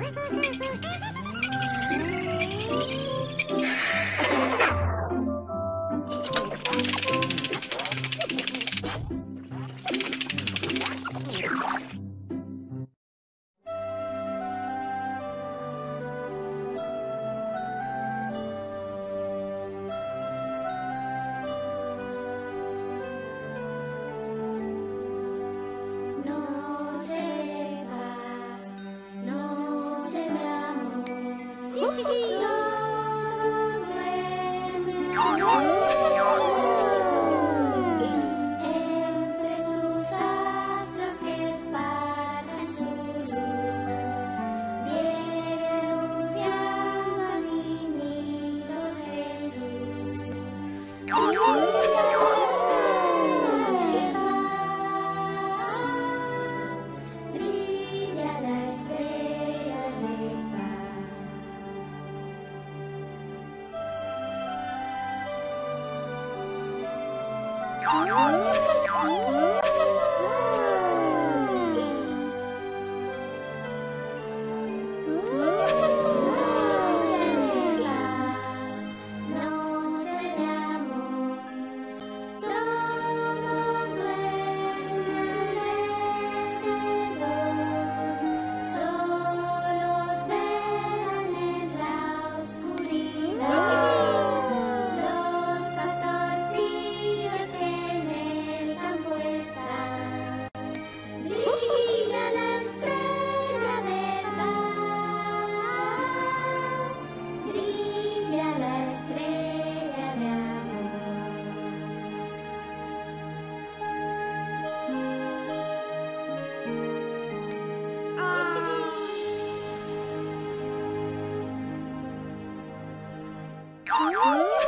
Noche de paz, noche de amor. Todo duerme entre sus astros que esparcen su luz. Viene anunciando al niñito Jesús. Brilla la estrella de paz. Noche de paz, noche de amor. Todo duerme alrededor. Solos velan en la oscuridad. Los pastorcillos que en el campo están. Brilla la estrella de paz. Brilla la estrella de amor. ¡Ah!